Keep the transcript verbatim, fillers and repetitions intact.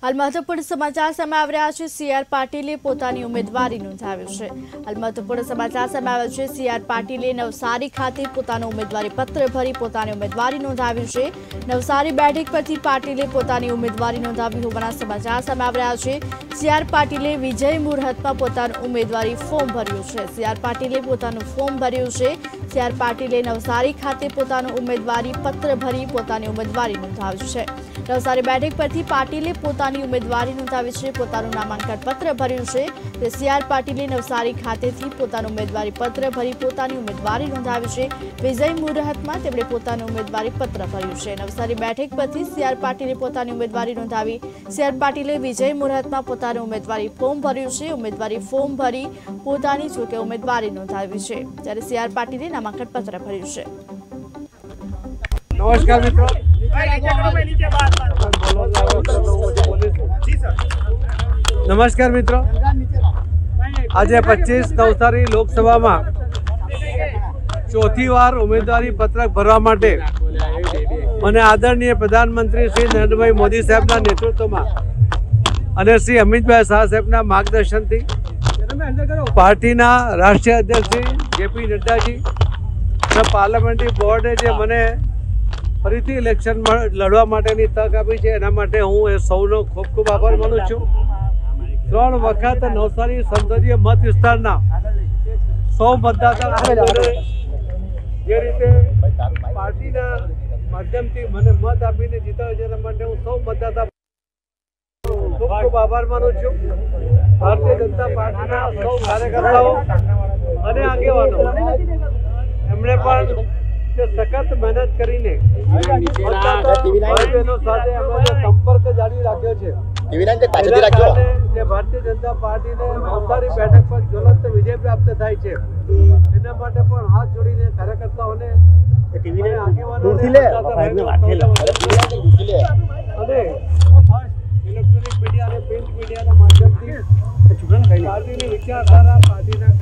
हाल महत्वपूर्ण समाचार सामे આવી રહ્યા છે। સીઆર પાટીલે પોતાની ઉમેદવારી નોંધાવી છે। હાલ મહત્વપૂર્ણ સમાચાર સામે આવ્યા છે। સીઆર પાટીલે નવસારી ખાતે પોતાનું ઉમેદવારી પત્ર ભરી પોતાની ઉમેદવારી નોંધાવી છે। નવસારી બેઠક પરથી પાટીલે પોતાની ઉમેદવારી નોંધાવી હોવાના સમાચાર સામે આવી રહ્યા છે। સીઆર પાટીલે વિજય મુહૂર્તમાં પોતાનું ઉમેદવારી ફોર્મ ભર્યું છે। સીઆર પાટીલે પોતાનું ફોર્મ ભર્યું છે। સીઆર પાટીલે નવસારી ખાતે પોતાનું ઉમેદવારી પત્ર ભરી પોતાની ઉમેદવારી નોંધાવી છે। નવસારી બેઠક પરથી પાટીલે પોતાની ઉમેદવારી નોંધાવી છે। પોતાનું નામાંકન પત્ર ભર્યું છે। તે સીઆર પાટીલે નવસારી ખાતેથી પોતાનું ઉમેદવારી પત્ર ભરી પોતાની ઉમેદવારી નોંધાવી છે। વિજય મુહૂર્તમાં તેમણે પોતાનું ઉમેદવારી પત્ર ભર્યું છે। નવસારી બેઠક પરથી સીઆર પાટીલે પોતાની ઉમેદવારી નોંધાવી। સીઆર પાટીલે વિજય મુહૂર્તમાં પોતાનું ઉમેદવારી ફોર્મ ભર્યું છે। ઉમેદવારી ફોર્મ ભરી પોતાની જોકે ઉમેદવારી નોંધાવી છે, જ્યારે સીઆર પાટીલે નામાંકન પત્ર ભર્યું છે। नमस्कार मित्रों, नमस्कार मित्रों, आज पच्चीस नवसारी लोकसभा में चौथी वार उम्मीदवारी पत्रक भरवा माटे मने आदरणीय प्रधानमंत्री श्री नरेंद्र भाई मोदी साहेब नेतृत्व में अने श्री अमित भाई शाह साहेब मार्गदर्शन थी पार्टी राष्ट्रीय अध्यक्ष श्री जेपी नड्डा जी पार्लामेंटरी बोर्डे जे मने फरीथी इलेक्शन लड़वा माटेनी तक आपी छे एना माटे हूँ ए सौनो खूब खूब आभार मानु छुं। त्रण वखत नवसारी संसदीय मत विस्तारना सौ मतदाता जे रीते पार्टीना माध्यमथी मने मत आपीने जीताड्यो छे एना माटे हूँ सौ मतदाता खूब खूब आभार मानु छुं। भारतीय जनता पार्टीना सौ कार्यकर्ताओ अने आगेवानो एमणे पण सखत मेहनत करीने संपर्क जारी राख्यो छे। भारतीय जनता पार्टी ने नवसारी बैठक पर ज्वलंत विजय प्राप्त थाय छे एना माटे पण हाथ जोड़ीने कार्यकर्ताओने આગેવાનોને અને ઇલેક્ટ્રોનિક મીડિયા અને પ્રિન્ટ મીડિયાના માધ્યમથી પાર્ટીની વિચારધારા, પાર્ટીના